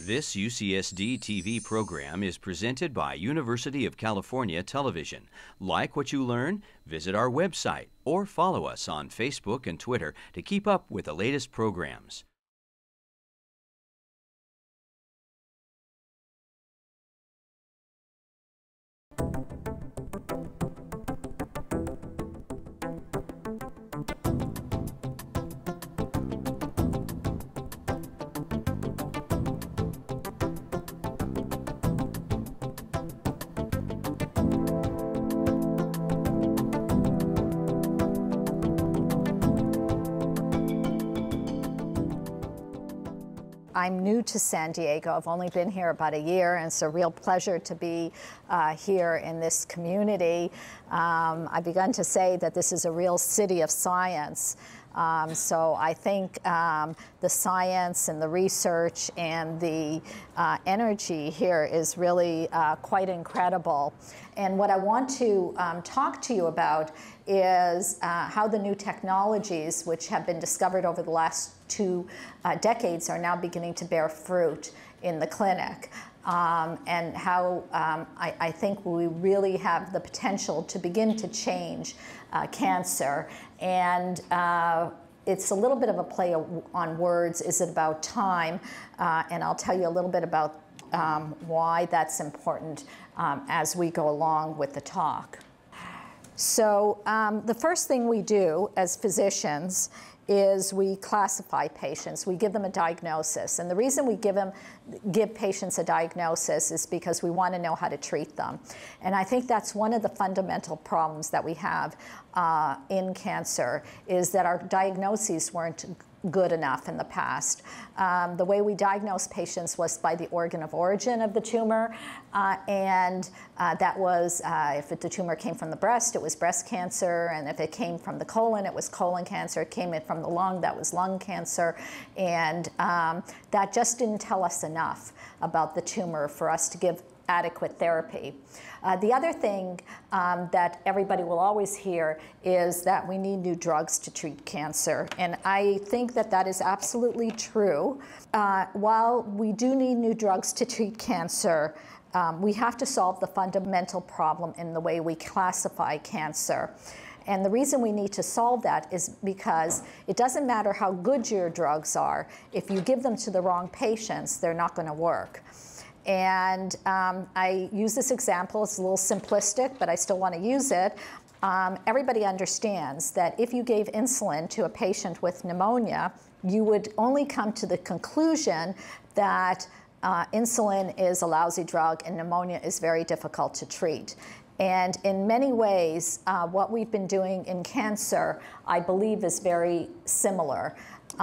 This UCSD TV program is presented by University of California Television. Like what you learn? Visit our website or follow us on Facebook and Twitter to keep up with the latest programs. I'm new to San Diego. I've only been here about a year, and it's a real pleasure to be here in this community. I've begun to say that this is a real city of science. So I think the science and the research and the energy here is really quite incredible. And what I want to talk to you about is how the new technologies, which have been discovered over the last 2 decades, are now beginning to bear fruit in the clinic. And how I think we really have the potential to begin to change cancer. And it's a little bit of a play on words. Is it about time? And I'll tell you a little bit about why that's important as we go along with the talk. So the first thing we do as physicians is we classify patients. We give them a diagnosis. And the reason we give patients a diagnosis is because we want to know how to treat them. And I think that's one of the fundamental problems that we have in cancer, is that our diagnoses weren't good enough in the past. The way we diagnosed patients was by the organ of origin of the tumor, and that was, if the tumor came from the breast, it was breast cancer, and if it came from the colon, it was colon cancer. It came in from the lung, that was lung cancer, and that just didn't tell us enough about the tumor for us to give adequate therapy. The other thing that everybody will always hear is that we need new drugs to treat cancer. And I think that that is absolutely true. While we do need new drugs to treat cancer, we have to solve the fundamental problem in the way we classify cancer. And the reason we need to solve that is because it doesn't matter how good your drugs are. If you give them to the wrong patients, they're not going to work. And I use this example. It's a little simplistic, but I still want to use it. Everybody understands that if you gave insulin to a patient with pneumonia, you would only come to the conclusion that insulin is a lousy drug and pneumonia is very difficult to treat. And in many ways, what we've been doing in cancer, I believe, is very similar,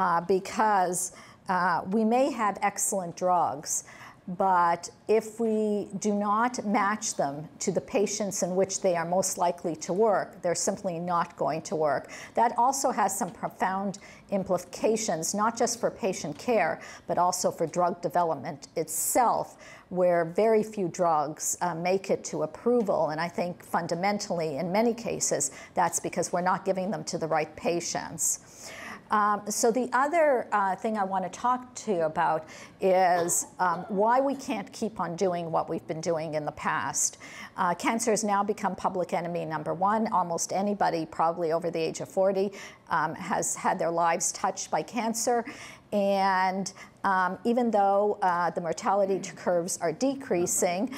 because we may have excellent drugs, but if we do not match them to the patients in which they are most likely to work, they're simply not going to work. That also has some profound implications, not just for patient care, but also for drug development itself, where very few drugs make it to approval. And I think fundamentally, in many cases, that's because we're not giving them to the right patients. So the other thing I want to talk to you about is why we can't keep on doing what we've been doing in the past. Cancer has now become public enemy #1. Almost anybody, probably over the age of 40, has had their lives touched by cancer. And even though the mortality curves are decreasing,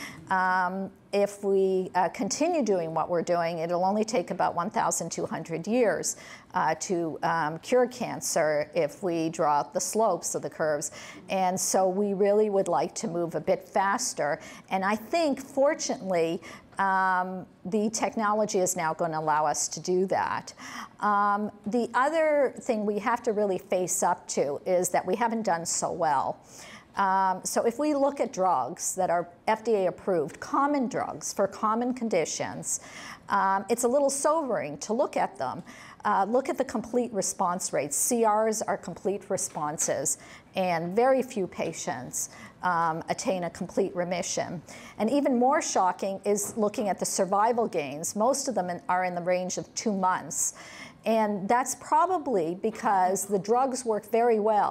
if we continue doing what we're doing, it'll only take about 1,200 years to cure cancer if we draw out the slopes of the curves. And so we really would like to move a bit faster. And I think, fortunately, the technology is now going to allow us to do that. The other thing we have to really face up to is that we haven't done so well. So if we look at drugs that are FDA approved, common drugs for common conditions, it's a little sobering to look at them. Look at the complete response rates. CRs are complete responses, and very few patients attain a complete remission. And even more shocking is looking at the survival gains. Most of them are in the range of 2 months. And that's probably because the drugs work very well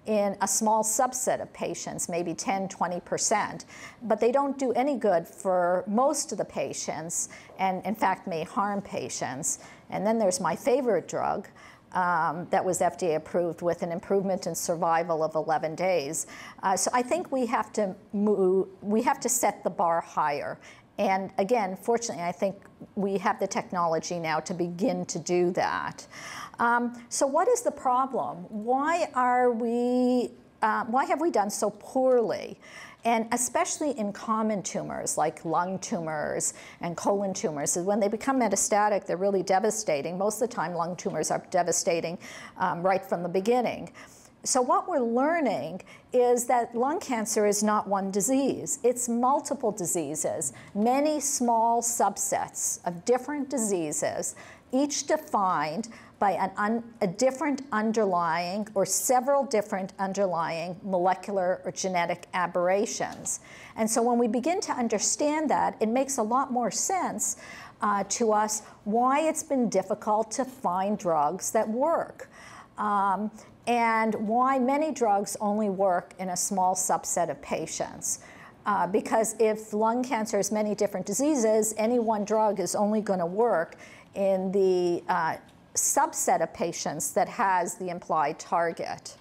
in a small subset of patients, maybe 10, 20%, but they don't do any good for most of the patients, and in fact may harm patients. And then there's my favorite drug that was FDA approved with an improvement in survival of 11 days. So I think we have to set the bar higher. And again, fortunately, I think we have the technology now to begin to do that. So what is the problem? Why have we done so poorly? And especially in common tumors like lung tumors and colon tumors, when they become metastatic, they're really devastating. Most of the time, lung tumors are devastating right from the beginning. So what we're learning is that lung cancer is not one disease. It's multiple diseases, many small subsets of different diseases, each defined by a different underlying or several different underlying molecular or genetic aberrations. And so when we begin to understand that, it makes a lot more sense to us why it's been difficult to find drugs that work. And why many drugs only work in a small subset of patients. Because if lung cancer is many different diseases, any one drug is only going to work in the subset of patients that has the implied target.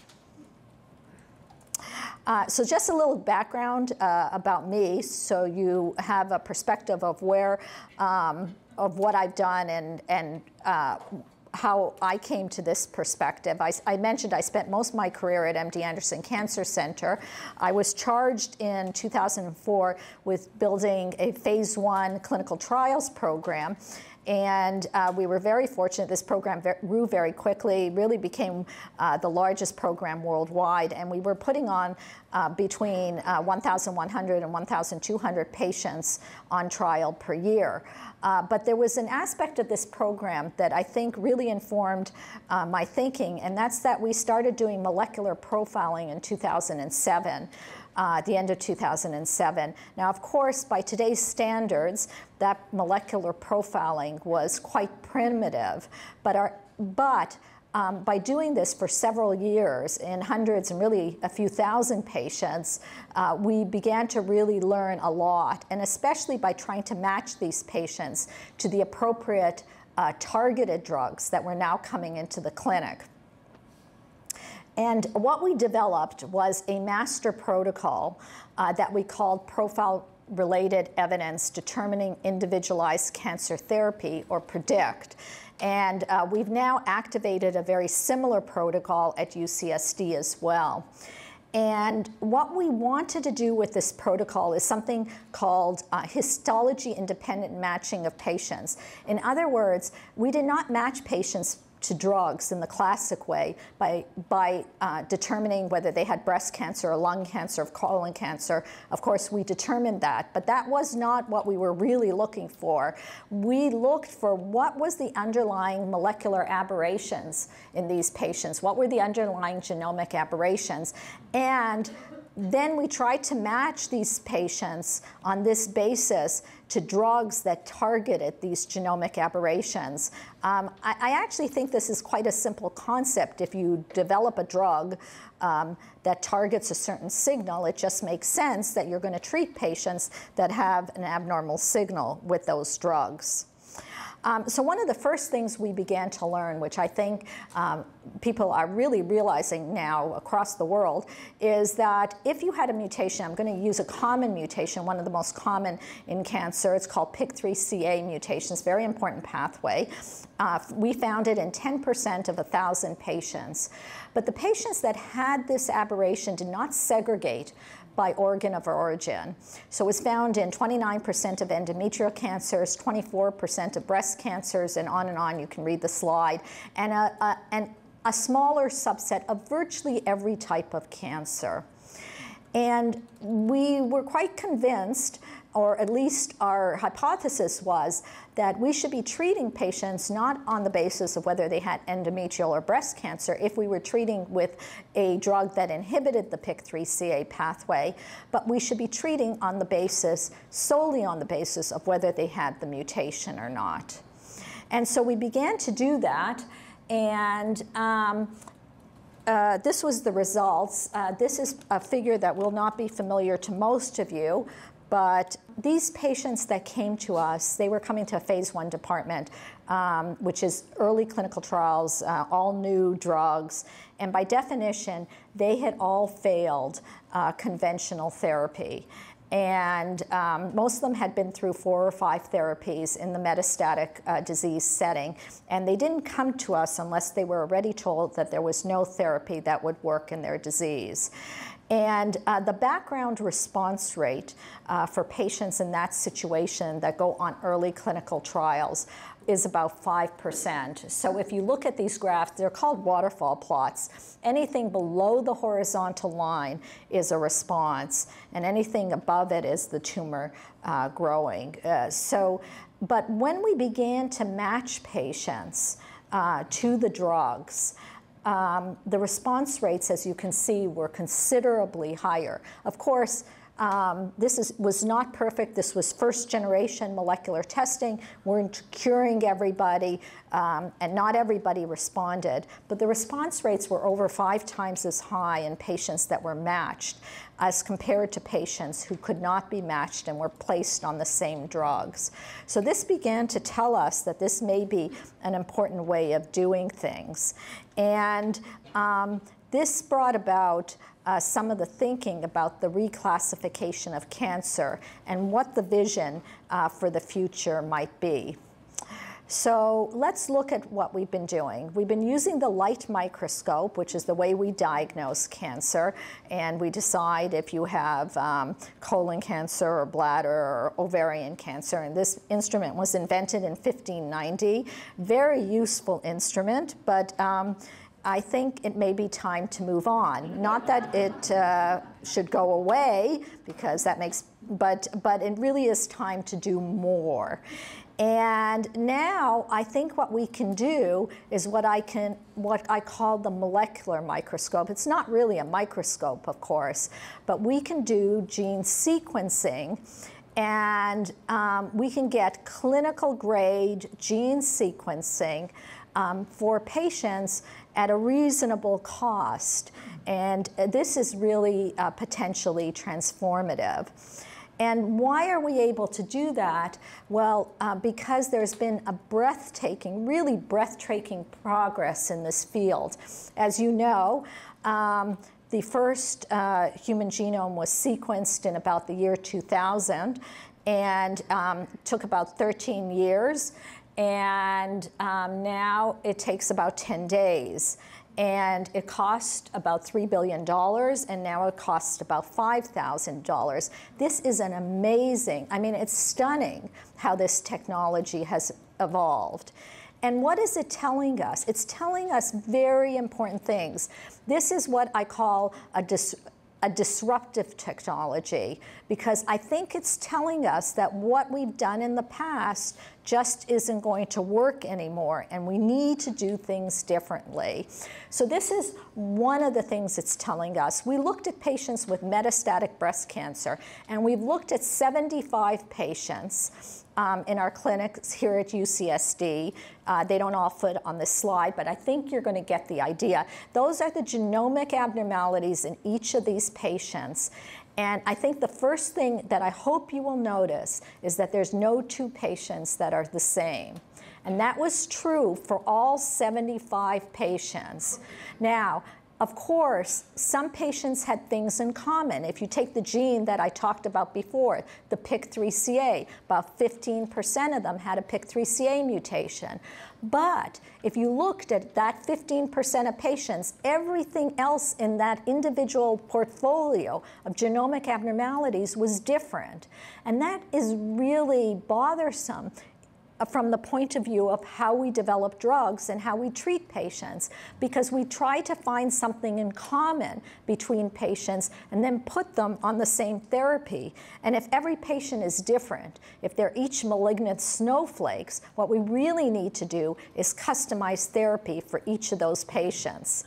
So just a little background about me, so you have a perspective of where, of what I've done and how I came to this perspective. I mentioned I spent most of my career at MD Anderson Cancer Center. I was charged in 2004 with building a phase 1 clinical trials program. And we were very fortunate. This program grew very quickly, really became the largest program worldwide. And we were putting on between 1,100 and 1,200 patients on trial per year. But there was an aspect of this program that I think really informed my thinking, and that's that we started doing molecular profiling in 2007. At the end of 2007. Now, of course, by today's standards, that molecular profiling was quite primitive, but by doing this for several years in hundreds and really a few thousand patients, we began to really learn a lot, and especially by trying to match these patients to the appropriate targeted drugs that were now coming into the clinic. And what we developed was a master protocol that we called Profile-Related Evidence Determining Individualized Cancer Therapy, or PREDICT. And we've now activated a very similar protocol at UCSD as well. And what we wanted to do with this protocol is something called histology-independent matching of patients. In other words, we did not match patients to drugs in the classic way by determining whether they had breast cancer or lung cancer or colon cancer. Of course, we determined that, but that was not what we were really looking for. We looked for what was the underlying molecular aberrations in these patients, what were the underlying genomic aberrations, and then we tried to match these patients on this basis to drugs that targeted these genomic aberrations. I actually think this is quite a simple concept. If you develop a drug that targets a certain signal, it just makes sense that you're going to treat patients that have an abnormal signal with those drugs. So one of the first things we began to learn, which I think people are really realizing now across the world, is that if you had a mutation, I'm going to use a common mutation, one of the most common in cancer, it's called PIK3CA mutations, very important pathway. We found it in 10% of 1,000 patients. But the patients that had this aberration did not segregate by organ of origin. So it was found in 29% of endometrial cancers, 24% of breast cancers, and on, you can read the slide, and a smaller subset of virtually every type of cancer. And we were quite convinced, or at least our hypothesis was, that we should be treating patients not on the basis of whether they had endometrial or breast cancer if we were treating with a drug that inhibited the PIK3CA pathway, but we should be treating on the basis, solely on the basis of whether they had the mutation or not. And so we began to do that, and this was the results. This is a figure that will not be familiar to most of you, but these patients that came to us, they were coming to a phase 1 department, which is early clinical trials, all new drugs. And by definition, they had all failed conventional therapy. And most of them had been through 4 or 5 therapies in the metastatic disease setting. And they didn't come to us unless they were already told that there was no therapy that would work in their disease. And the background response rate for patients in that situation that go on early clinical trials is about 5%. So if you look at these graphs, they're called waterfall plots. Anything below the horizontal line is a response, and anything above it is the tumor growing. But when we began to match patients to the drugs, the response rates, as you can see, were considerably higher. Of course, this was not perfect. This was first-generation molecular testing. We weren't curing everybody, and not everybody responded. But the response rates were over 5 times as high in patients that were matched as compared to patients who could not be matched and were placed on the same drugs. So this began to tell us that this may be an important way of doing things. And this brought about some of the thinking about the reclassification of cancer and what the vision for the future might be. So let's look at what we've been doing. We've been using the light microscope, which is the way we diagnose cancer, and we decide if you have colon cancer or bladder or ovarian cancer. And this instrument was invented in 1590. Very useful instrument, but I think it may be time to move on. Not that it should go away, because that makes, but it really is time to do more. And now I think what we can do is what I call the molecular microscope. It's not really a microscope, of course, but we can do gene sequencing, and we can get clinical grade gene sequencing for patients at a reasonable cost. And this is really potentially transformative. And why are we able to do that? Well, because there's been a really breathtaking progress in this field. As you know, the first human genome was sequenced in about the year 2000, and took about 13 years. And now it takes about 10 days. And it cost about $3 billion, and now it costs about $5,000. This is an amazing, I mean, it's stunning how this technology has evolved. And what is it telling us? It's telling us very important things. This is what I call a disruptive technology, because I think it's telling us that what we've done in the past just isn't going to work anymore, and we need to do things differently. So this is one of the things it's telling us. We looked at patients with metastatic breast cancer, and we've looked at 75 patients in our clinics here at UCSD. They don't all fit on this slide, but I think you're going to get the idea. Those are the genomic abnormalities in each of these patients. And I think the first thing that I hope you will notice is that there's no 2 patients that are the same. And that was true for all 75 patients. Now, of course, some patients had things in common. If you take the gene that I talked about before, the PIK3CA, about 15% of them had a PIK3CA mutation. But if you looked at that 15% of patients, everything else in that individual portfolio of genomic abnormalities was different. And that is really bothersome from the point of view of how we develop drugs and how we treat patients, because we try to find something in common between patients and then put them on the same therapy. And if every patient is different, if they're each malignant snowflakes, what we really need to do is customize therapy for each of those patients.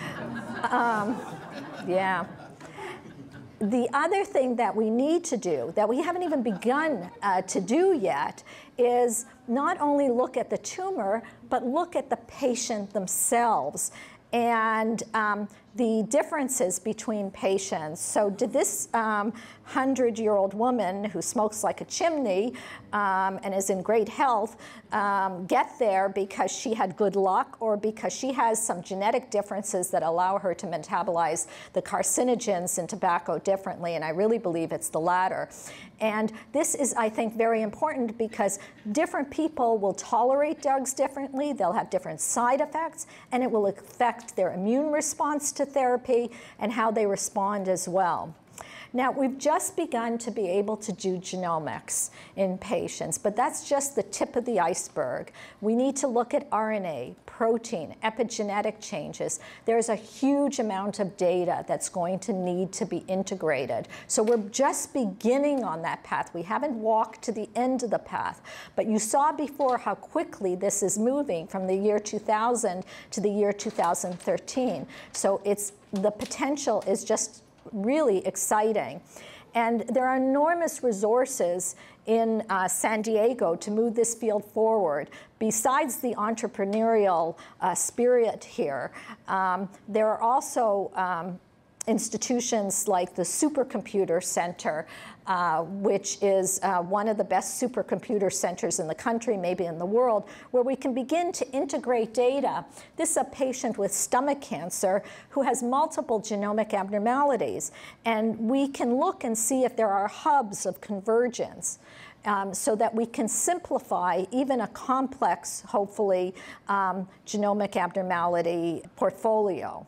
Yeah. The other thing that we need to do, that we haven't even begun to do yet, is not only look at the tumor, but look at the patient themselves. and the differences between patients. So did this 100-year-old woman who smokes like a chimney and is in great health get there because she had good luck, or because she has some genetic differences that allow her to metabolize the carcinogens in tobacco differently? And I really believe it's the latter. And this is, I think, very important because different people will tolerate drugs differently, they'll have different side effects, and it will affect their immune response to therapy and how they respond as well. Now, we've just begun to be able to do genomics in patients, but that's just the tip of the iceberg. We need to look at RNA, protein, epigenetic changes. There's a huge amount of data that's going to need to be integrated. So we're just beginning on that path. We haven't walked to the end of the path, but you saw before how quickly this is moving from the year 2000 to the year 2013. So the potential is just really exciting. And there are enormous resources in San Diego to move this field forward. Besides the entrepreneurial spirit here, there are also institutions like the Supercomputer Center, which is one of the best supercomputer centers in the country, maybe in the world, where we can begin to integrate data. This is a patient with stomach cancer who has multiple genomic abnormalities, and we can look and see if there are hubs of convergence. So that we can simplify even a complex, hopefully, genomic abnormality portfolio.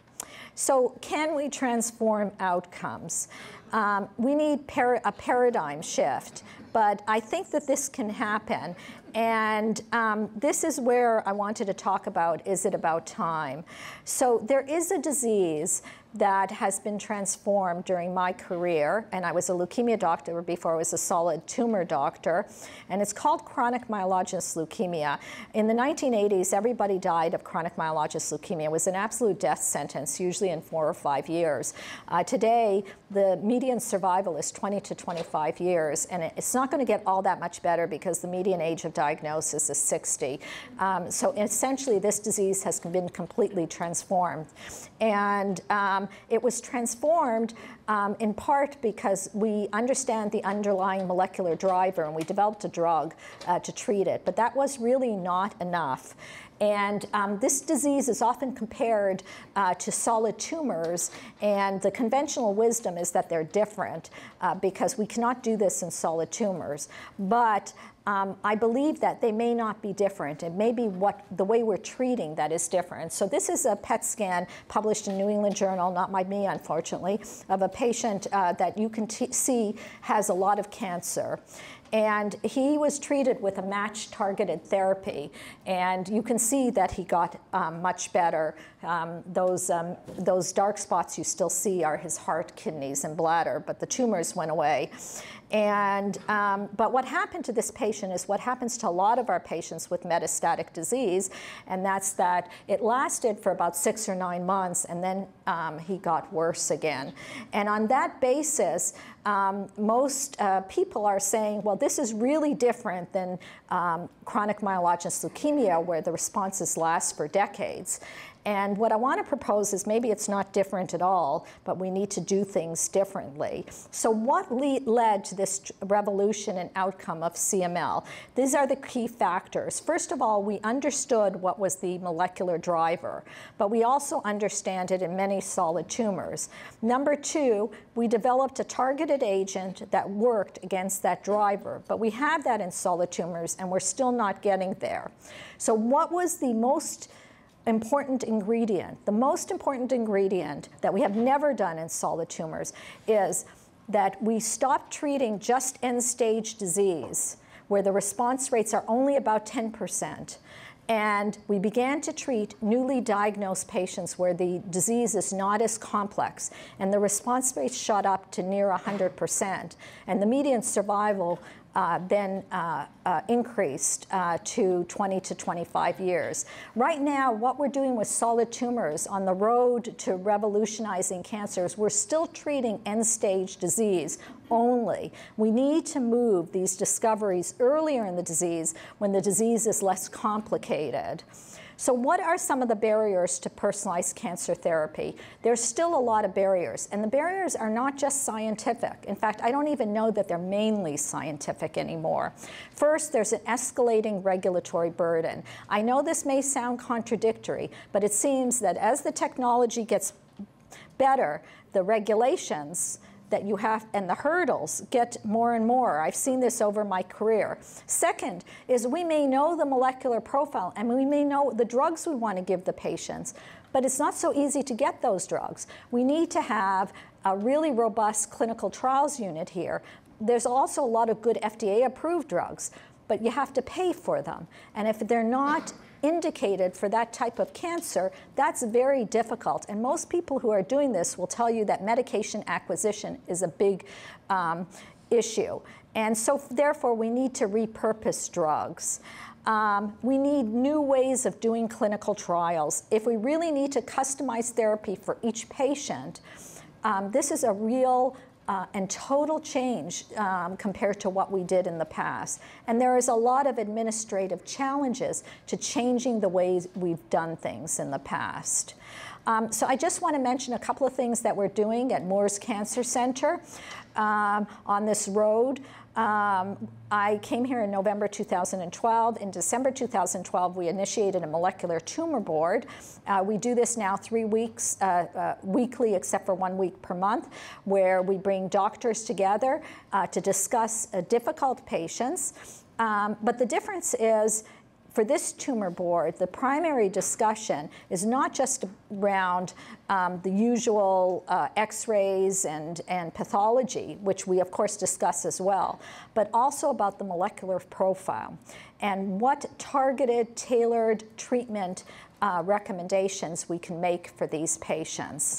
So can we transform outcomes? We need a paradigm shift, but I think that this can happen. And this is where I wanted to talk about, is it about time? So there is a disease that has been transformed during my career, and I was a leukemia doctor before I was a solid tumor doctor, and it's called chronic myelogenous leukemia. In the 1980s, everybody died of chronic myelogenous leukemia. It was an absolute death sentence, usually in 4 or 5 years. Today, the median survival is 20 to 25 years, and it's not going to get all that much better because the median age of diagnosis is 60. So essentially, this disease has been completely transformed. And it was transformed in part because we understand the underlying molecular driver, and we developed a drug to treat it. But that was really not enough. And this disease is often compared to solid tumors, and the conventional wisdom is that they're different because we cannot do this in solid tumors. But I believe that they may not be different. It may be the way we're treating that is different. So this is a PET scan published in New England Journal, not by me, unfortunately, of a patient that you can see has a lot of cancer. And he was treated with a match-targeted therapy, and you can see that he got much better. Those dark spots you still see are his heart, kidneys, and bladder, but the tumors went away. And but what happened to this patient is what happens to a lot of our patients with metastatic disease, and that's that it lasted for about 6 or 9 months, and then he got worse again. And on that basis, most people are saying, well, this is really different than chronic myelogenous leukemia, where the responses last for decades. And what I want to propose is maybe it's not different at all, but we need to do things differently. So what led to this revolution and outcome of CML? These are the key factors. First of all, we understood what was the molecular driver, but we also understand it in many solid tumors. Number 2, we developed a targeted agent that worked against that driver, but we have that in solid tumors, and we're still not getting there. So what was the most important ingredient? The most important ingredient that we have never done in solid tumors is that we stopped treating just end-stage disease, where the response rates are only about 10%. And we began to treat newly diagnosed patients where the disease is not as complex, and the response rates shot up to near 100%. And the median survival then increased to 20 to 25 years. Right now, what we're doing with solid tumors on the road to revolutionizing cancers, we're still treating end-stage disease only. We need to move these discoveries earlier in the disease when the disease is less complicated. So what are some of the barriers to personalized cancer therapy? There's still a lot of barriers, and the barriers are not just scientific. In fact, I don't even know that they're mainly scientific anymore. First, there's an escalating regulatory burden. I know this may sound contradictory, but it seems that as the technology gets better, the regulations that you have and the hurdles get more and more. I've seen this over my career. Second is we may know the molecular profile and we may know the drugs we want to give the patients, but it's not so easy to get those drugs. We need to have a really robust clinical trials unit here. There's also a lot of good FDA-approved drugs, but you have to pay for them. And if they're not indicated for that type of cancer, that's very difficult. And most people who are doing this will tell you that medication acquisition is a big issue. And so therefore, we need to repurpose drugs. We need new ways of doing clinical trials. If we really need to customize therapy for each patient, this is a real and total change compared to what we did in the past. And there is a lot of administrative challenges to changing the ways we've done things in the past. So I just want to mention a couple of things that we're doing at Moores Cancer Center on this road. I came here in November 2012. In December 2012, we initiated a molecular tumor board. We do this now 3 weeks, weekly, except for 1 week per month, where we bring doctors together to discuss difficult patients. But the difference is, for this tumor board, the primary discussion is not just around the usual x-rays and pathology, which we of course discuss as well, but also about the molecular profile and what targeted, tailored treatment recommendations we can make for these patients.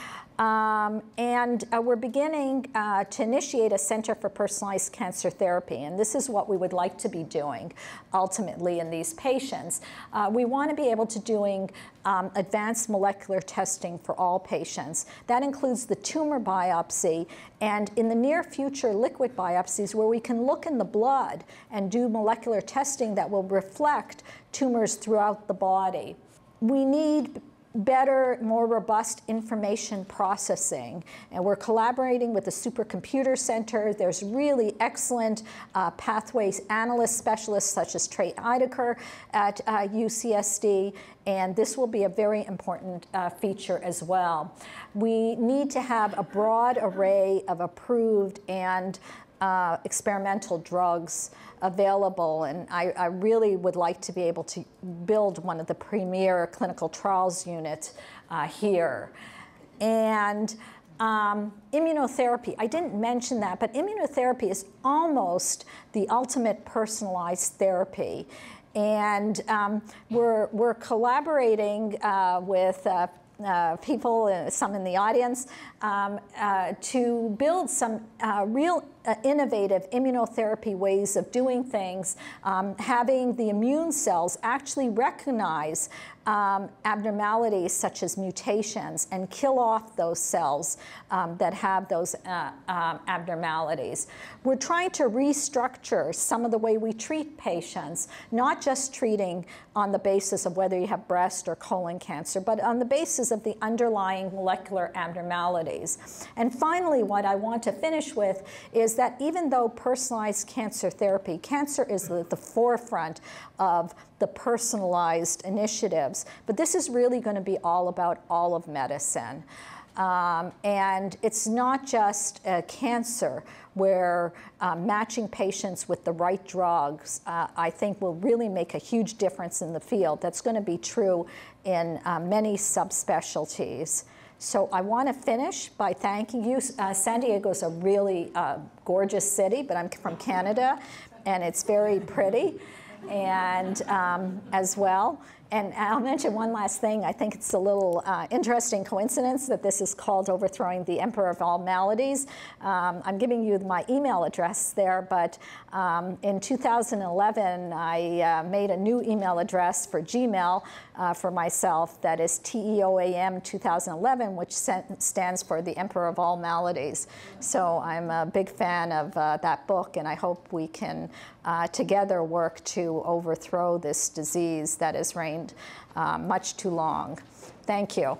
We're beginning to initiate a Center for Personalized Cancer Therapy, and this is what we would like to be doing ultimately in these patients. We want to be able to doing advanced molecular testing for all patients. That includes the tumor biopsy, and in the near future, liquid biopsies where we can look in the blood and do molecular testing that will reflect tumors throughout the body. We need better, more robust information processing. And we're collaborating with the Supercomputer Center. There's really excellent pathways analyst specialists such as Trey Ideker at UCSD, and this will be a very important feature as well. We need to have a broad array of approved and experimental drugs available, and I really would like to be able to build one of the premier clinical trials units here. And immunotherapy, I didn't mention that, but immunotherapy is almost the ultimate personalized therapy. And we're collaborating with people, some in the audience, to build some real innovative immunotherapy ways of doing things, having the immune cells actually recognize abnormalities such as mutations and kill off those cells that have those abnormalities. We're trying to restructure some of the way we treat patients, not just treating on the basis of whether you have breast or colon cancer, but on the basis of the underlying molecular abnormalities. And finally, what I want to finish with is that even though personalized cancer therapy, cancer is the forefront of the personalized initiatives, but this is really going to be all about all of medicine. And it's not just cancer where matching patients with the right drugs, I think, will really make a huge difference in the field. That's going to be true in many subspecialties. So I want to finish by thanking you. San Diego is a really gorgeous city, but I'm from Canada, and it's very pretty, and as well. And I'll mention one last thing. I think it's a little interesting coincidence that this is called Overthrowing the Emperor of All Maladies. I'm giving you my email address there, but in 2011, I made a new email address for Gmail for myself that is TEOAM 2011, which stands for the Emperor of All Maladies. So I'm a big fan of that book, and I hope we can together work to overthrow this disease that is reigning trained much too long. Thank you.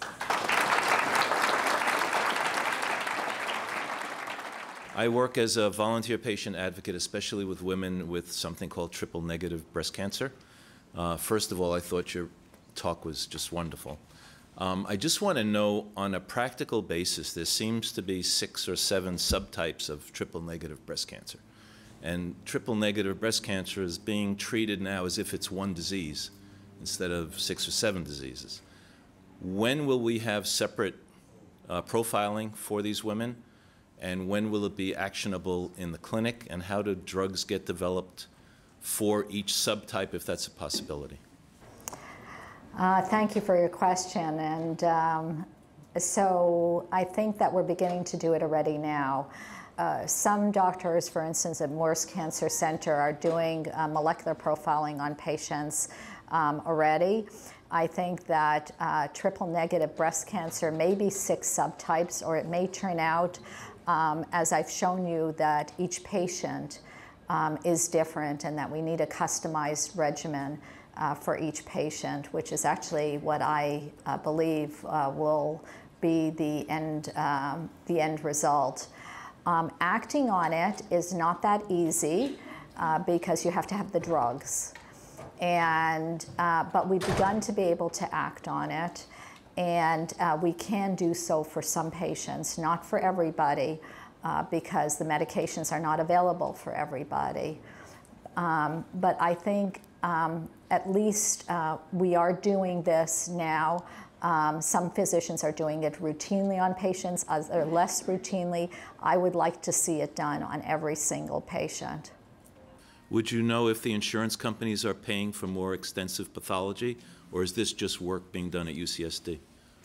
I work as a volunteer patient advocate, especially with women with something called triple-negative breast cancer. First of all, I thought your talk was just wonderful. I just want to know, on a practical basis, there seems to be 6 or 7 subtypes of triple-negative breast cancer. And triple-negative breast cancer is being treated now as if it's one disease instead of 6 or 7 diseases. When will we have separate profiling for these women? And when will it be actionable in the clinic? And how do drugs get developed for each subtype, if that's a possibility? Thank you for your question. And so I think that we're beginning to do it already now. Some doctors, for instance, at Moores Cancer Center, are doing molecular profiling on patients already. I think that triple-negative breast cancer may be 6 subtypes, or it may turn out, as I've shown you, that each patient is different and that we need a customized regimen for each patient, which is actually what I believe will be the end result. Acting on it is not that easy because you have to have the drugs. But we've begun to be able to act on it. And we can do so for some patients, not for everybody, because the medications are not available for everybody. But I think at least we are doing this now. Some physicians are doing it routinely on patients, others less routinely. I would like to see it done on every single patient. Would you know if the insurance companies are paying for more extensive pathology, or is this just work being done at UCSD?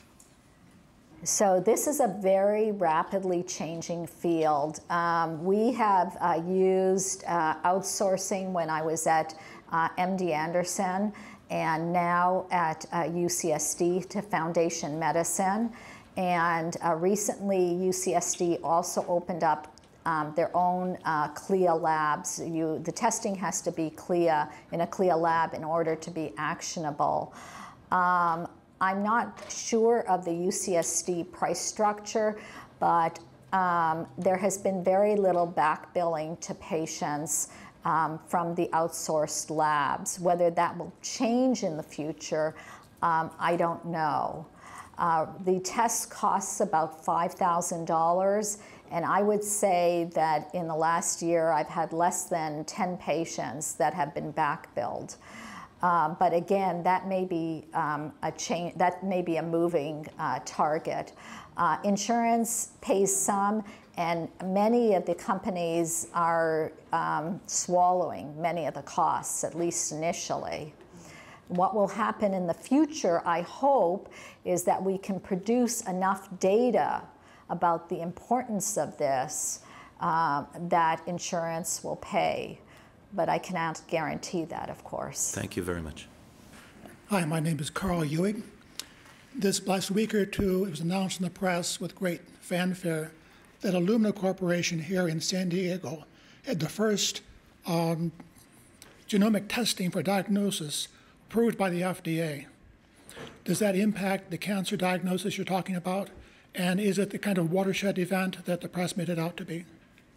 So this is a very rapidly changing field. We have used outsourcing when I was at MD Anderson, and now at UCSD to Foundation Medicine. And recently UCSD also opened up their own CLIA labs. The testing has to be CLIA in a CLIA lab in order to be actionable. I'm not sure of the UCSD price structure, but there has been very little back billing to patients from the outsourced labs. Whether that will change in the future, I don't know. The test costs about $5,000, and I would say that in the last year I've had less than 10 patients that have been back billed. But again, that may be a moving target. Insurance pays some, and many of the companies are swallowing many of the costs, at least initially. What will happen in the future, I hope, is that we can produce enough data about the importance of this that insurance will pay. But I cannot guarantee that, of course. Thank you very much. Hi, my name is Carl Ewing. This last week or two, it was announced in the press with great fanfare that Illumina Corporation here in San Diego had the first genomic testing for diagnosis approved by the FDA. Does that impact the cancer diagnosis you're talking about? And is it the kind of watershed event that the press made it out to be?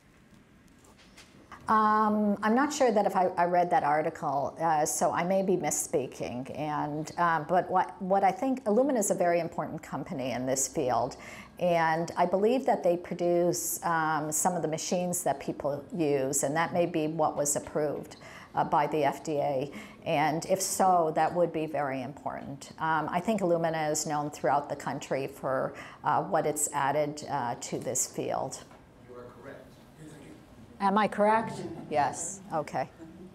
I'm not sure that if I read that article, so I may be misspeaking. But what I think, Illumina is a very important company in this field, and I believe that they produce some of the machines that people use, and that may be what was approved by the FDA. And if so, that would be very important. I think Illumina is known throughout the country for what it's added to this field. You are correct. Am I correct? Yes. Okay.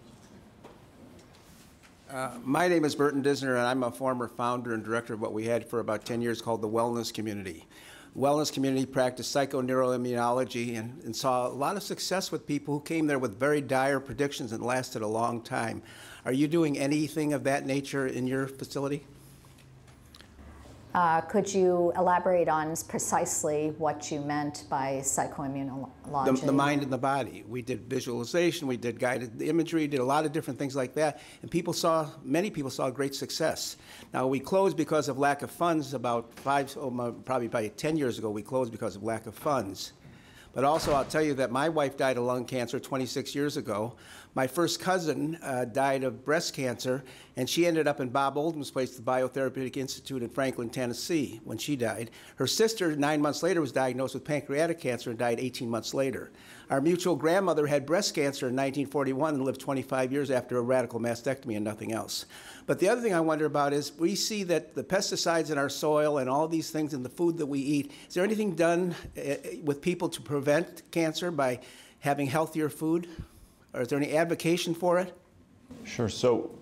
My name is Burton Disner, and I'm a former founder and director of what we had for about 10 years called the Wellness Community. Wellness Community practiced psychoneuroimmunology and saw a lot of success with people who came there with very dire predictions and lasted a long time. Are you doing anything of that nature in your facility? Could you elaborate on precisely what you meant by psychoimmunology? The mind and the body. We did visualization, we did guided imagery, did a lot of different things like that, and many people saw great success. Now, we closed because of lack of funds about probably 10 years ago. We closed because of lack of funds. But also, I'll tell you that my wife died of lung cancer 26 years ago. My first cousin died of breast cancer, and she ended up in Bob Oldham's place, the Biotherapeutic Institute in Franklin, Tennessee, when she died. Her sister, 9 months later, was diagnosed with pancreatic cancer and died 18 months later. Our mutual grandmother had breast cancer in 1941 and lived 25 years after a radical mastectomy and nothing else. But the other thing I wonder about is we see that the pesticides in our soil and all these things in the food that we eat, is there anything done with people to prevent cancer by having healthier food? Or is there any advocacy for it? Sure. So,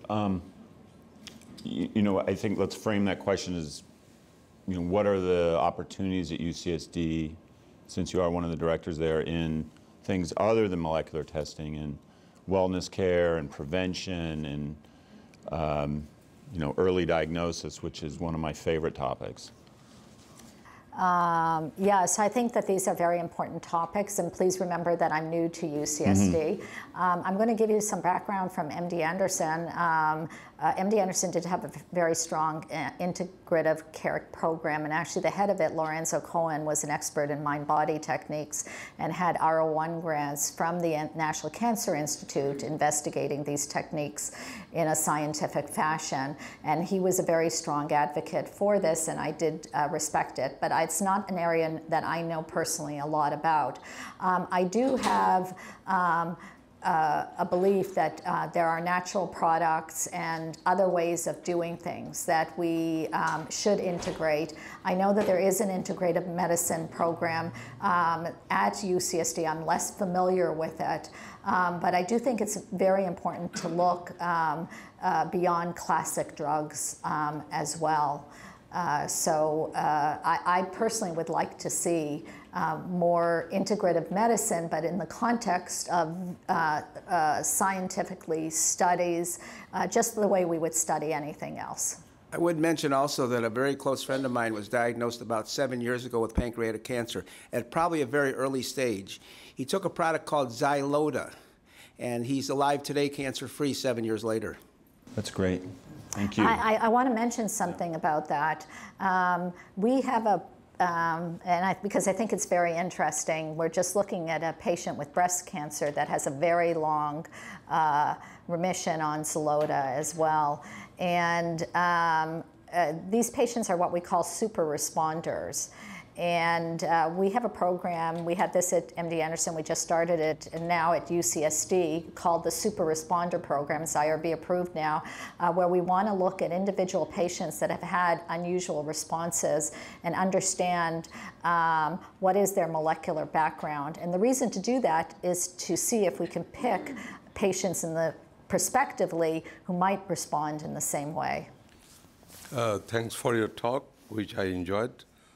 I think let's frame that question as, what are the opportunities at UCSD, since you are one of the directors there, in things other than molecular testing and wellness care and prevention and early diagnosis, which is one of my favorite topics. Yes, I think that these are very important topics, and please remember that I'm new to UCSD. I'm going to give you some background from MD Anderson. MD Anderson did have a very strong integrative care program, and actually the head of it, Lorenzo Cohen, was an expert in mind-body techniques and had R01 grants from the National Cancer Institute investigating these techniques in a scientific fashion. And he was a very strong advocate for this, and I did respect it. But it's not an area that I know personally a lot about. I do have a belief that there are natural products and other ways of doing things that we should integrate. I know that there is an integrative medicine program at UCSD. I'm less familiar with it, but I do think it's very important to look beyond classic drugs as well. I personally would like to see more integrative medicine, but in the context of scientifically studies, just the way we would study anything else. I would mention also that a very close friend of mine was diagnosed about 7 years ago with pancreatic cancer at probably a very early stage. He took a product called Xylota, and he's alive today, cancer-free, 7 years later. That's great. Thank you. I want to mention something about that. We have a because I think it's very interesting, we're just looking at a patient with breast cancer that has a very long remission on Xylota as well. And these patients are what we call super responders. And we have a program, we had this at MD Anderson, we just started it and now at UCSD, called the Super Responder Program. It's IRB approved now, where we want to look at individual patients that have had unusual responses and understand what is their molecular background. And the reason to do that is to see if we can pick patients prospectively who might respond in the same way. Thanks for your talk, which I enjoyed.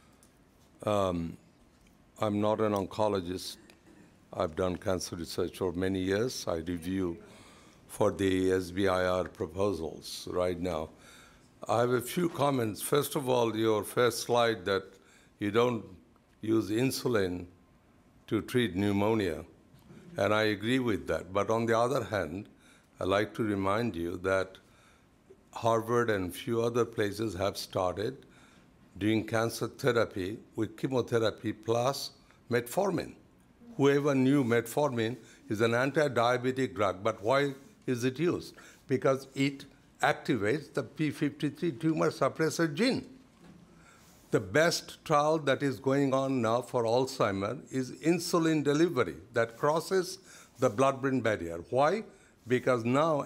I'm not an oncologist. I've done cancer research for many years. I review for the SBIR proposals right now. I have a few comments. First of all, your first slide that you don't use insulin to treat pneumonia, and I agree with that. But on the other hand, I'd like to remind you that Harvard and a few other places have started doing cancer therapy with chemotherapy plus metformin. Whoever knew metformin is an anti-diabetic drug, but why is it used? Because it activates the p53 tumor suppressor gene. The best trial that is going on now for Alzheimer's is insulin delivery that crosses the blood-brain barrier. Why? Because now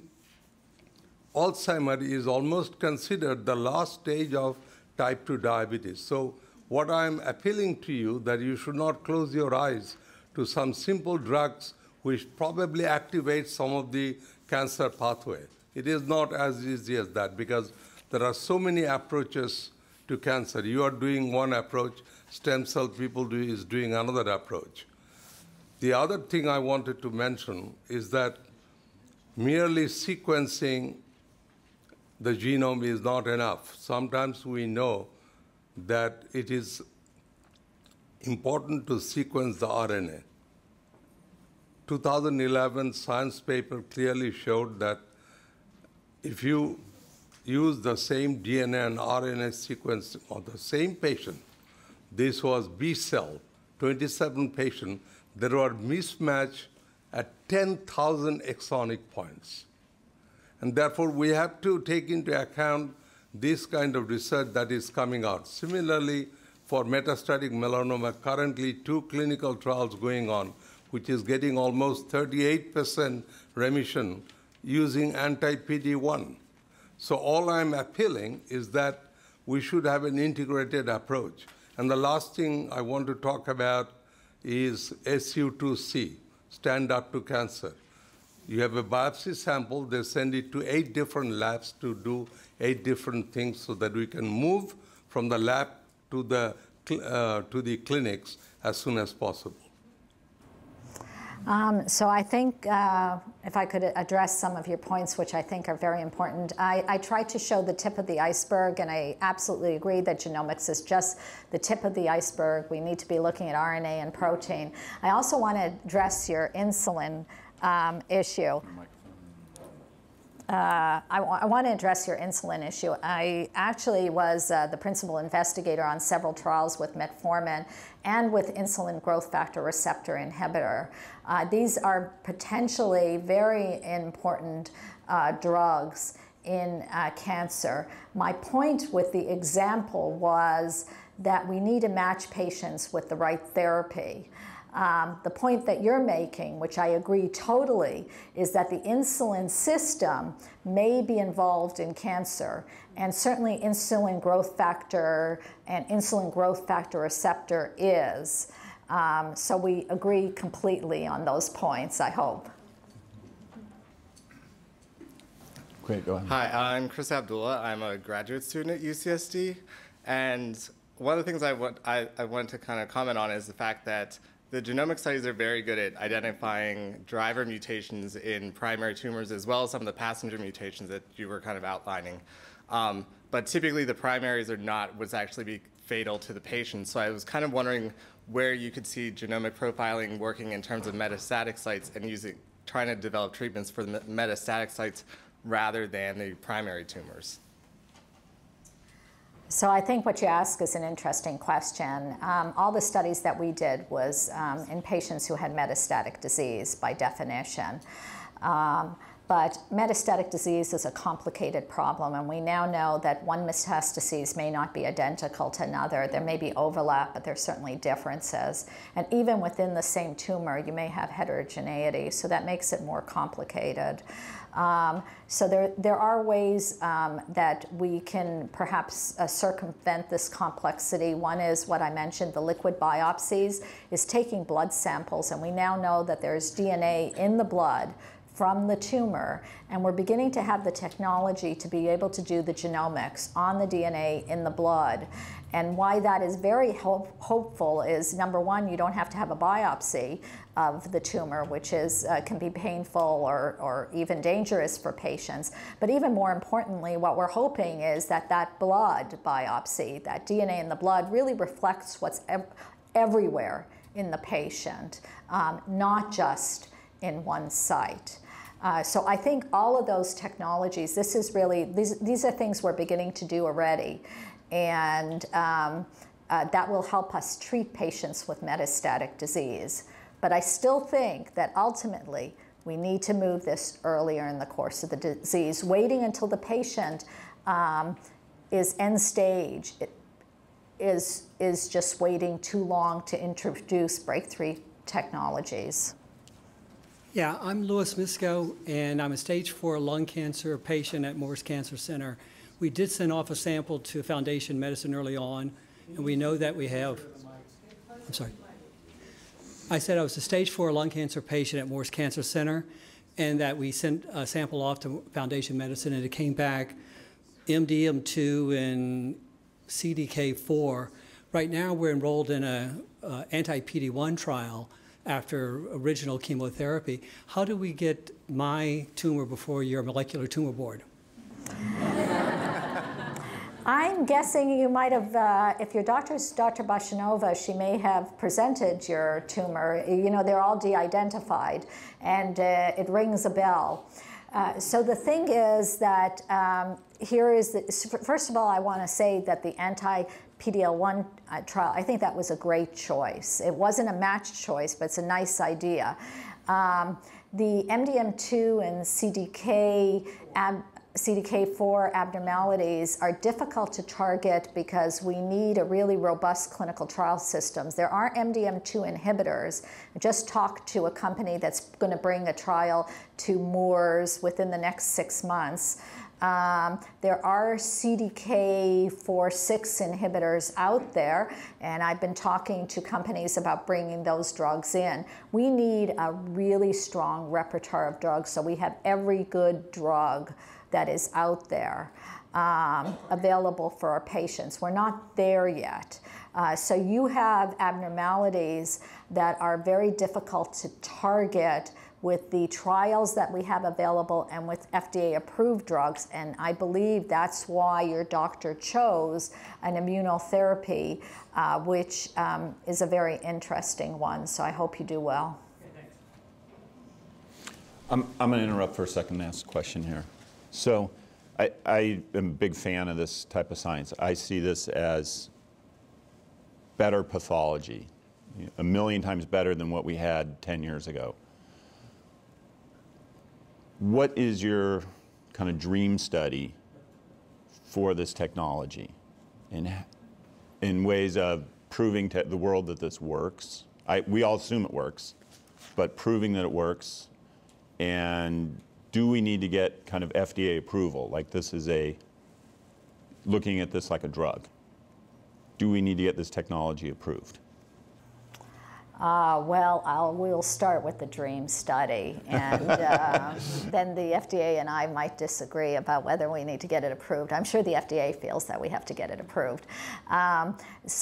Alzheimer's is almost considered the last stage of type 2 diabetes. So what I'm appealing to you that you should not close your eyes to some simple drugs which probably activate some of the cancer pathway. It is not as easy as that because there are so many approaches to cancer. You are doing one approach, stem cell people is doing another approach. The other thing I wanted to mention is that merely sequencing the genome is not enough. Sometimes we know that it is important to sequence the RNA. 2011 science paper clearly showed that if you use the same DNA and RNA sequence on the same patient, this was B cell, 27 patients, there were mismatch at 10,000 exonic points. And therefore, we have to take into account this kind of research that is coming out. Similarly, for metastatic melanoma, currently 2 clinical trials going on, which is getting almost 38% remission using anti-PD-1. So all I'm appealing is that we should have an integrated approach. And the last thing I want to talk about is SU2C, Stand Up to Cancer. You have a biopsy sample, they send it to 8 different labs to do 8 different things so that we can move from the lab to the clinics as soon as possible. So I think if I could address some of your points, which I think are very important. I tried to show the tip of the iceberg, and I absolutely agree that genomics is just the tip of the iceberg. We need to be looking at RNA and protein. I also want to address your insulin issue. I want to address your insulin issue. I actually was the principal investigator on several trials with metformin and with insulin growth factor receptor inhibitor. These are potentially very important drugs in cancer. My point with the example was that we need to match patients with the right therapy. The point that you're making, which I agree totally, is that the insulin system may be involved in cancer, and certainly insulin growth factor and insulin growth factor receptor is. So we agree completely on those points, I hope. Great, go ahead. Hi, I'm Chris Abdullah. I'm a graduate student at UCSD, and one of the things I want to kind of comment on is the fact that the genomic studies are very good at identifying driver mutations in primary tumors, as well as some of the passenger mutations that you were kind of outlining. But typically the primaries are not what's actually be fatal to the patient. So I was kind of wondering where you could see genomic profiling working in terms of metastatic sites and trying to develop treatments for the metastatic sites rather than the primary tumors. So I think what you ask is an interesting question. All the studies that we did was in patients who had metastatic disease by definition. But metastatic disease is a complicated problem, and we now know that one metastasis may not be identical to another. There may be overlap, but there's certainly differences. And even within the same tumor, you may have heterogeneity, so that makes it more complicated. So there are ways that we can perhaps circumvent this complexity. One is what I mentioned, the liquid biopsies, is taking blood samples, and we now know that there's DNA in the blood from the tumor, and we're beginning to have the technology to be able to do the genomics on the DNA in the blood. And why that is very hopeful is, number one, you don't have to have a biopsy of the tumor, which is, can be painful or even dangerous for patients. But even more importantly, what we're hoping is that that blood biopsy, that DNA in the blood, really reflects what's everywhere in the patient, not just in one site. So I think all of those technologies, this is really, these are things we're beginning to do already. And that will help us treat patients with metastatic disease. But I still think that ultimately we need to move this earlier in the course of the disease. Waiting until the patient is end stage is just waiting too long to introduce breakthrough technologies. Yeah, I'm Louis Misko, and I'm a stage 4 lung cancer patient at Morris Cancer Center. We did send off a sample to Foundation Medicine early on, and we know that we have, I'm sorry. I said I was a stage 4 lung cancer patient at Morris Cancer Center, and that we sent a sample off to Foundation Medicine, and it came back MDM2 and CDK4. Right now, we're enrolled in an anti-PD-1 trial after original chemotherapy. How do we get my tumor before your molecular tumor board? I'm guessing you might have, if your doctor's Dr. Bashanova, she may have presented your tumor. You know, they're all de-identified, and it rings a bell. So the thing is that here is, first of all, I want to say that the anti-PD-L1 trial, I think that was a great choice. It wasn't a matched choice, but it's a nice idea. The MDM2 and CDK4 abnormalities are difficult to target because we need a really robust clinical trial systems. There are MDM2 inhibitors. I just talked to a company that's going to bring a trial to Moores within the next 6 months. There are CDK4/6 inhibitors out there, and I've been talking to companies about bringing those drugs in. We need a really strong repertoire of drugs, so we have every good drug that is out there available for our patients. We're not there yet. So you have abnormalities that are very difficult to target with the trials that we have available and with FDA-approved drugs, and I believe that's why your doctor chose an immunotherapy, which is a very interesting one, so I hope you do well. I'm going to interrupt for a second and ask a question here. So I am a big fan of this type of science. I see this as better pathology, 1,000,000 times better than what we had 10 years ago. What is your kind of dream study for this technology in ways of proving to the world that this works? We all assume it works, but proving that it works, and do we need to get kind of FDA approval? Like this is looking at this like a drug. Do we need to get this technology approved? Well, we'll start with the DREAM study, and then the FDA and I might disagree about whether we need to get it approved. I'm sure the FDA feels that we have to get it approved. I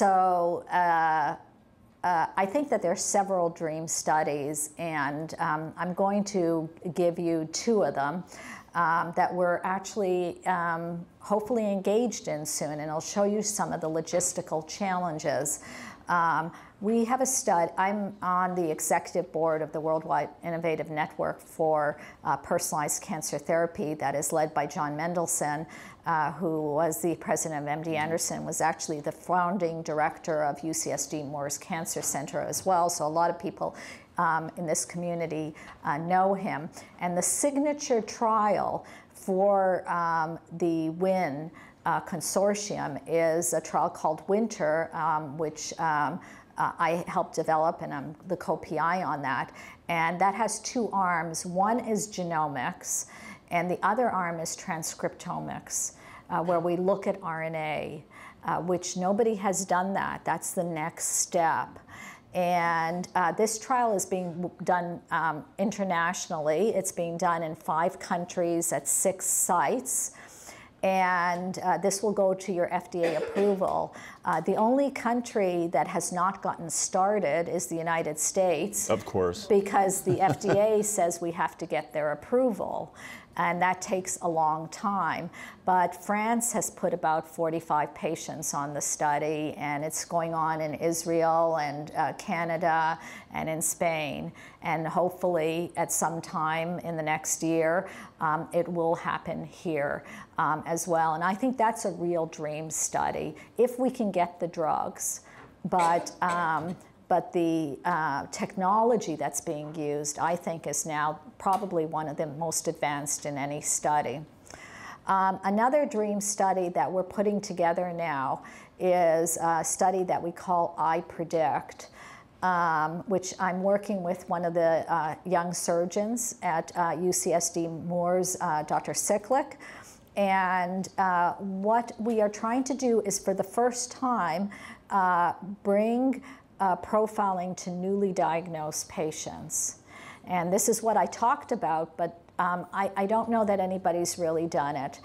think that there are several DREAM studies, and I'm going to give you 2 of them that we're actually hopefully engaged in soon, and I'll show you some of the logistical challenges. We have a study. I'm on the executive board of the Worldwide Innovative Network for Personalized Cancer Therapy that is led by John Mendelsohn, who was the president of MD Anderson, was actually the founding director of UCSD Moores Cancer Center as well. So a lot of people in this community know him. And the signature trial for the WIN consortium is a trial called Winter, which I helped develop, and I'm the co-PI on that. And that has 2 arms. One is genomics, and the other arm is transcriptomics, where we look at RNA, which nobody has done that. That's the next step. And this trial is being done internationally. It's being done in 5 countries at 6 sites. And this will go to your FDA approval. The only country that has not gotten started is the United States. Of course. Because the FDA says we have to get their approval, and that takes a long time. But France has put about 45 patients on the study, and it's going on in Israel and Canada and in Spain. And hopefully at some time in the next year, it will happen here as well. And I think that's a real dream study, if we can get the drugs. But the technology that's being used, I think, is now probably one of the most advanced in any study. Another dream study that we're putting together now is a study that we call iPredict, which I'm working with one of the young surgeons at UCSD Moores, Dr. Siklik. And what we are trying to do is, for the first time, bring profiling to newly diagnosed patients. And this is what I talked about, but I don't know that anybody's really done it.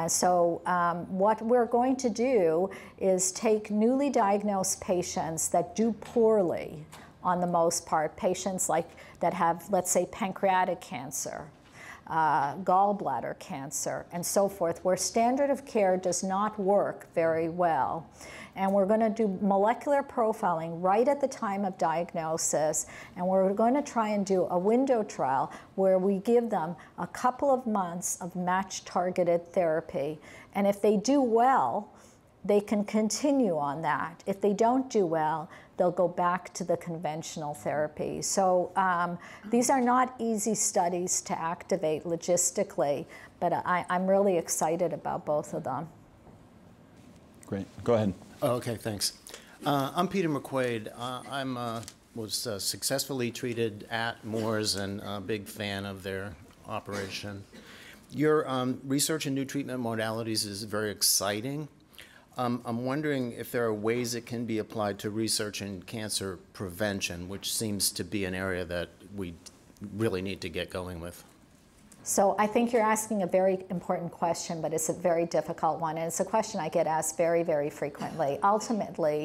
What we're going to do is take newly diagnosed patients that do poorly, on the most part, patients that have, let's say, pancreatic cancer, gallbladder cancer, and so forth, where standard of care does not work very well. And we're going to do molecular profiling right at the time of diagnosis, and we're going to try and do a window trial where we give them a couple of months of match-targeted therapy. And if they do well, they can continue on that. If they don't do well, they'll go back to the conventional therapy. So these are not easy studies to activate logistically, but I'm really excited about both of them. Great. Go ahead. Oh, okay, thanks. I'm Peter McQuaid. I was successfully treated at Moores and a big fan of their operation. Your research in new treatment modalities is very exciting. I'm wondering if there are ways it can be applied to research in cancer prevention, which seems to be an area that we really need to get going with. So I think you're asking a very important question, but it's a very difficult one, and it's a question I get asked very, very frequently. Ultimately,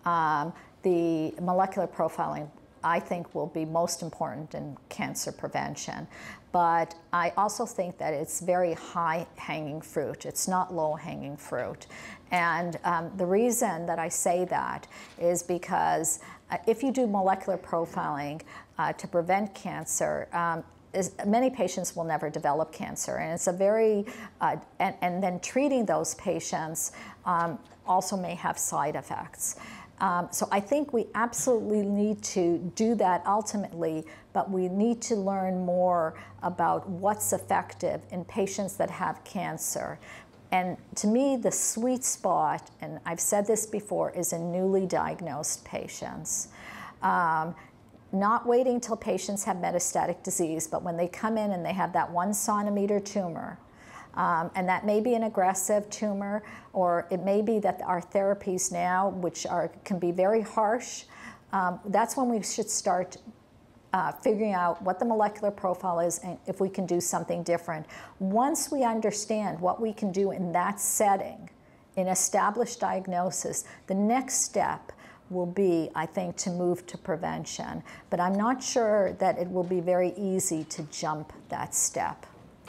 the molecular profiling, I think, will be most important in cancer prevention. But I also think that it's very high-hanging fruit. It's not low-hanging fruit. And the reason that I say that is because if you do molecular profiling to prevent cancer, many patients will never develop cancer, and it's a very, and then treating those patients also may have side effects. So I think we absolutely need to do that ultimately, but we need to learn more about what's effective in patients that have cancer. And to me, the sweet spot, and I've said this before, is in newly diagnosed patients. Not waiting till patients have metastatic disease, but when they come in and they have that 1 centimeter tumor, and that may be an aggressive tumor, or it may be that our therapies now, which can be very harsh, that's when we should start figuring out what the molecular profile is and if we can do something different. Once we understand what we can do in that setting, in established diagnosis, the next step will be, I think, to move to prevention. But I'm not sure that it will be very easy to jump that step.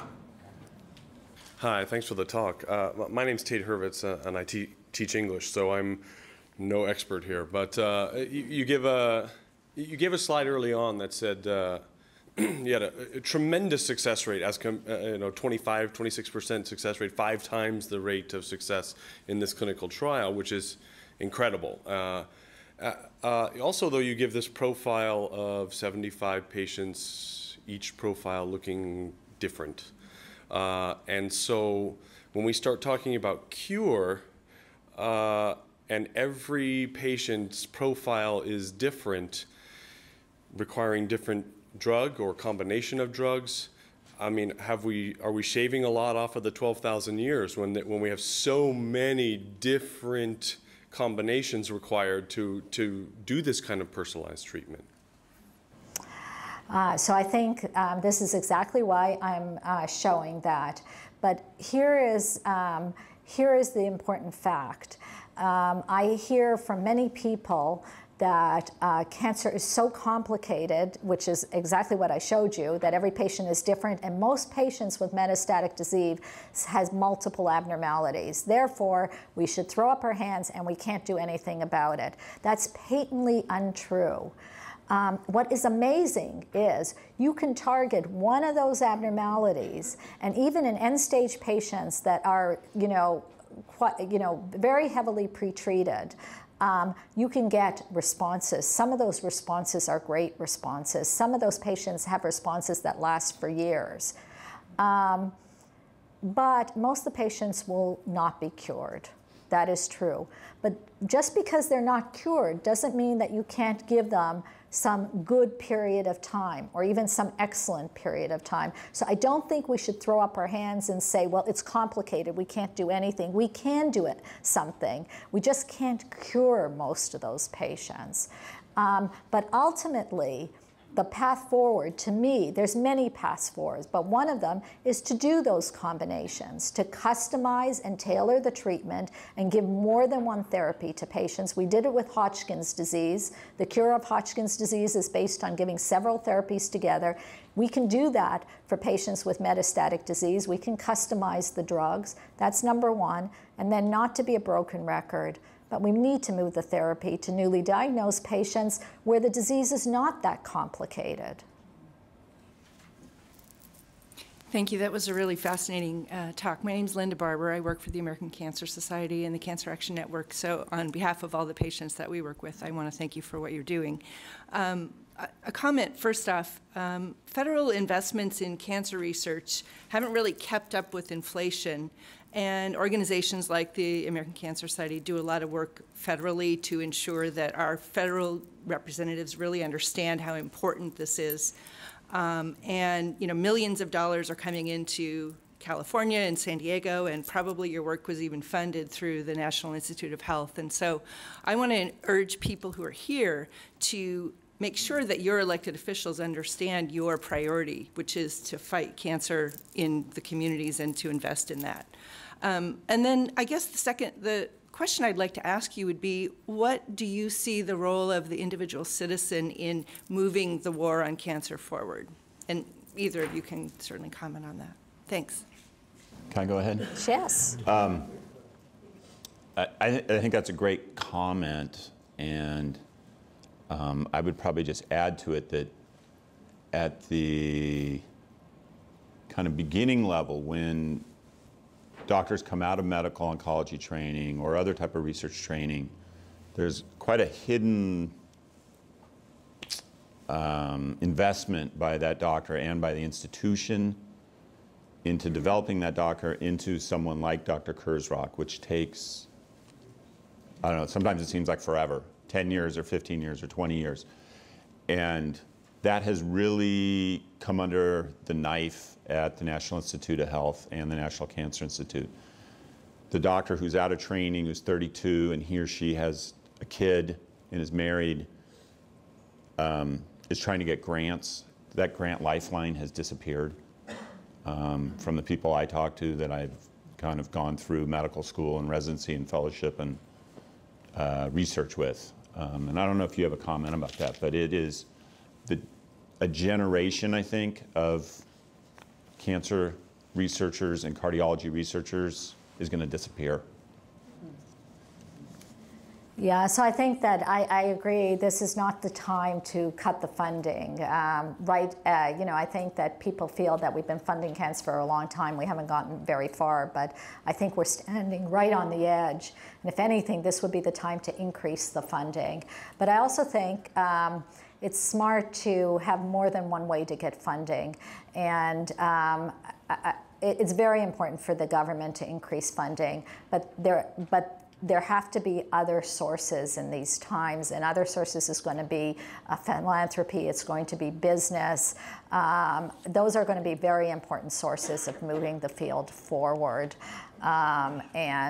Hi, thanks for the talk. My name's Tate Hurwitz, and I teach English, so I'm no expert here. But you gave a slide early on that said you had a tremendous success rate, as 25, 26% success rate, 5 times the rate of success in this clinical trial, which is incredible. Also, though, you give this profile of 75 patients, each profile looking different. And so when we start talking about cure, and every patient's profile is different, requiring different drug or combination of drugs, I mean, are we shaving a lot off of the 12,000 years when we have so many different combinations required to do this kind of personalized treatment? So I think this is exactly why I'm showing that. But here is the important fact. I hear from many people that cancer is so complicated, which is exactly what I showed you, that every patient is different, and most patients with metastatic disease has multiple abnormalities. Therefore, we should throw up our hands and we can't do anything about it. That's patently untrue. What is amazing is you can target one of those abnormalities, and even in end-stage patients that are, very heavily pretreated, you can get responses. Some of those responses are great responses. Some of those patients have responses that last for years. But most of the patients will not be cured. That is true. But just because they're not cured doesn't mean that you can't give them some good period of time, or even some excellent period of time. So I don't think we should throw up our hands and say, well, it's complicated, we can't do anything. We can do something. We just can't cure most of those patients. But ultimately, the path forward, to me, there's many paths forward, but one of them is to do those combinations, to customize and tailor the treatment and give more than one therapy to patients. We did it with Hodgkin's disease. The cure of Hodgkin's disease is based on giving several therapies together. We can do that for patients with metastatic disease. We can customize the drugs. That's number one. And then, not to be a broken record, but we need to move the therapy to newly diagnosed patients where the disease is not that complicated. Thank you. That was a really fascinating talk. My name is Linda Barber. I work for the American Cancer Society and the Cancer Action Network. So on behalf of all the patients that we work with, I want to thank you for what you're doing. A comment, first off, federal investments in cancer research haven't really kept up with inflation. And organizations like the American Cancer Society do a lot of work federally to ensure that our federal representatives really understand how important this is. And millions of dollars are coming into California and San Diego, and probably your work was even funded through the National Institute of Health. And so I want to urge people who are here to make sure that your elected officials understand your priority, which is to fight cancer in the communities and to invest in that. And then I guess the question I'd like to ask you would be, what do you see the role of the individual citizen in moving the war on cancer forward? And either of you can certainly comment on that. Thanks. Can I go ahead? Yes. I think that's a great comment, and I would probably just add to it that at the kind of beginning level, when doctors come out of medical oncology training or other type of research training, there's quite a hidden investment by that doctor and by the institution into developing that doctor into someone like Dr. Kurzrock, which takes, I don't know, sometimes it seems like forever, 10 years or 15 years or 20 years. And that has really come under the knife at the National Institute of Health and the National Cancer Institute. The doctor who's out of training, who's 32, and he or she has a kid and is married, is trying to get grants. That grant lifeline has disappeared from the people I talk to that I've kind of gone through medical school and residency and fellowship and research with. And I don't know if you have a comment about that, but it is a generation, I think, of cancer researchers and cardiology researchers is going to disappear. Yeah, so I think that I agree. This is not the time to cut the funding, right? I think that people feel that we've been funding cancer for a long time. We haven't gotten very far, but I think we're standing right on the edge. And if anything, this would be the time to increase the funding. But I also think it's smart to have more than one way to get funding. And it's very important for the government to increase funding, but there have to be other sources in these times, and other sources is going to be philanthropy, it's going to be business. Those are going to be very important sources of moving the field forward. I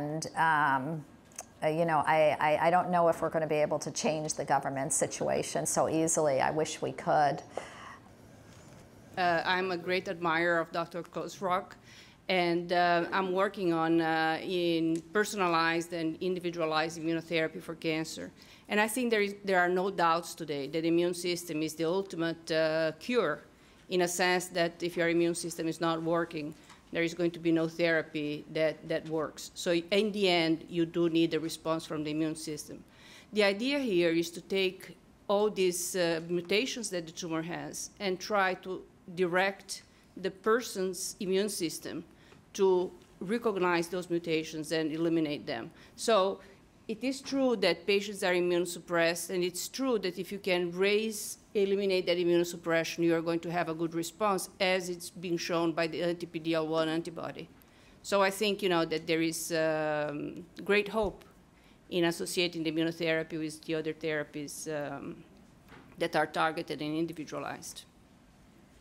don't know if we're going to be able to change the government situation so easily. I wish we could. I'm a great admirer of Dr. Kurzrock. And I'm working on in personalized and individualized immunotherapy for cancer. And I think there are no doubts today that the immune system is the ultimate cure, in a sense that if your immune system is not working, there is going to be no therapy that works. So in the end, you do need a response from the immune system. The idea here is to take all these mutations that the tumor has and try to direct the person's immune system to recognize those mutations and eliminate them. So it is true that patients are immunosuppressed, and it's true that if you can eliminate that immunosuppression, you are going to have a good response, as it's being shown by the anti-PD-L1 antibody. So I think, that there is great hope in associating the immunotherapy with the other therapies that are targeted and individualized.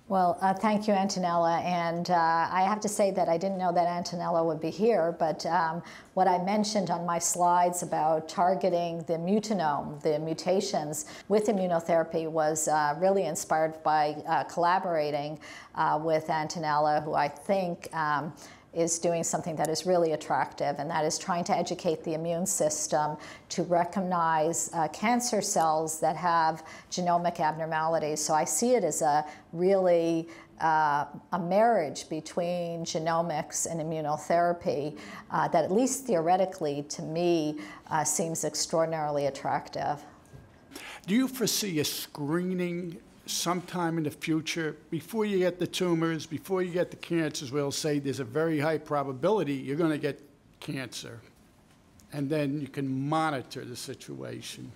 Well, thank you, Antonella. And I have to say that I didn't know that Antonella would be here, but what I mentioned on my slides about targeting the mutanome, the mutations with immunotherapy, was really inspired by collaborating with Antonella, who I think is doing something that is really attractive, and that is trying to educate the immune system to recognize cancer cells that have genomic abnormalities. So I see it as a really a marriage between genomics and immunotherapy that, at least theoretically, to me, seems extraordinarily attractive. Do you foresee a screening sometime in the future, before you get the tumors, before you get the cancers, we'll say there's a very high probability you're going to get cancer, and then you can monitor the situation?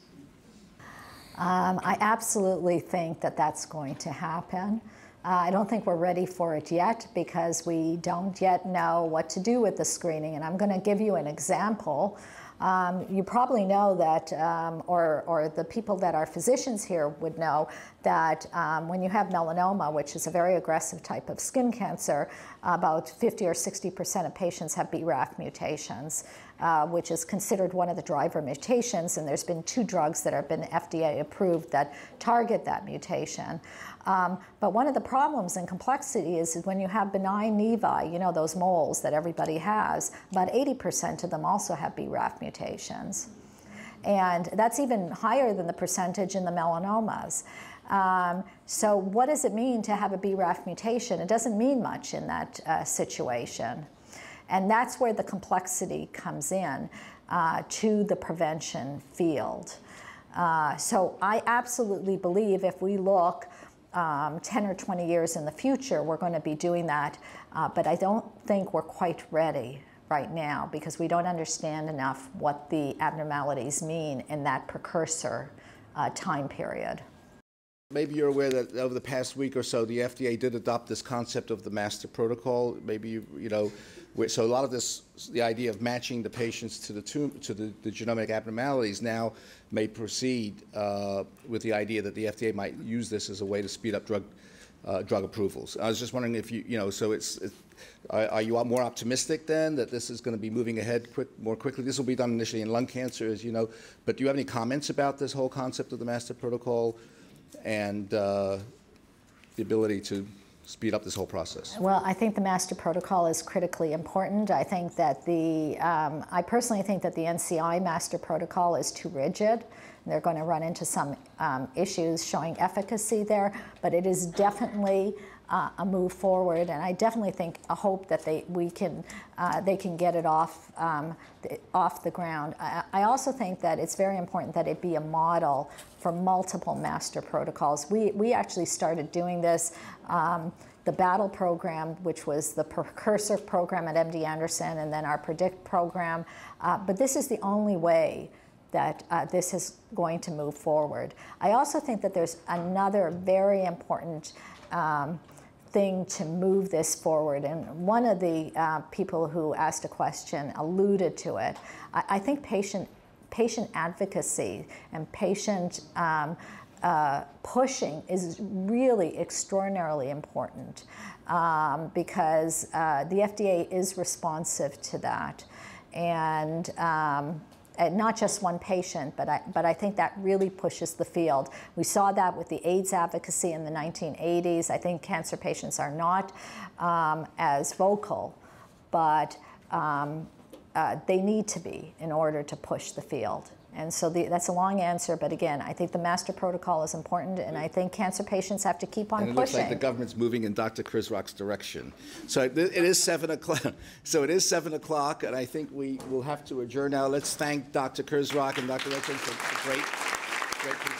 I absolutely think that that's going to happen. I don't think we're ready for it yet because we don't yet know what to do with the screening, and I'm going to give you an example. You probably know that, or the people that are physicians here would know that when you have melanoma, which is a very aggressive type of skin cancer, about 50 or 60% of patients have BRAF mutations, which is considered one of the driver mutations, and there's been 2 drugs that have been FDA approved that target that mutation. But one of the problems and complexity is when you have benign nevi, you know, those moles that everybody has, about 80% of them also have BRAF mutations. And that's even higher than the percentage in the melanomas. So what does it mean to have a BRAF mutation? It doesn't mean much in that situation. And that's where the complexity comes in to the prevention field. So I absolutely believe if we look 10 or 20 years in the future, we're going to be doing that. But I don't think we're quite ready right now because we don't understand enough what the abnormalities mean in that precursor time period. Maybe you're aware that over the past week or so, the FDA did adopt this concept of the master protocol. Maybe you know, so a lot of this, the idea of matching the patients to the genomic abnormalities now may proceed with the idea that the FDA might use this as a way to speed up drug approvals. I was just wondering if you know, so are you more optimistic then that this is going to be moving ahead more quickly? This will be done initially in lung cancer, as you know, but do you have any comments about this whole concept of the master protocol and the ability to speed up this whole process? Well, I think the master protocol is critically important. I think that I personally think that the NCI master protocol is too rigid. They're going to run into some issues showing efficacy there, but it is definitely a move forward, and I definitely think a hope that they can get it off the ground. I also think that it's very important that it be a model for multiple master protocols. We actually started doing this. The BATTLE program, which was the precursor program at MD Anderson, and then our PREDICT program. But this is the only way that this is going to move forward. I also think that there's another very important thing to move this forward, and one of the people who asked a question alluded to it. I think patient advocacy and patient pushing is really extraordinarily important because the FDA is responsive to that, and not just one patient, but I think that really pushes the field. We saw that with the AIDS advocacy in the 1980s. I think cancer patients are not as vocal, but they need to be in order to push the field. And so that's a long answer, but again, I think the master protocol is important, and I think cancer patients have to keep on pushing. And it looks like the government's moving in Dr. Krizrock's direction. So it is 7 o'clock. So it is 7 o'clock, and I think we will have to adjourn now. Let's thank Dr. Krizrock and Dr. Richardson for great presentation.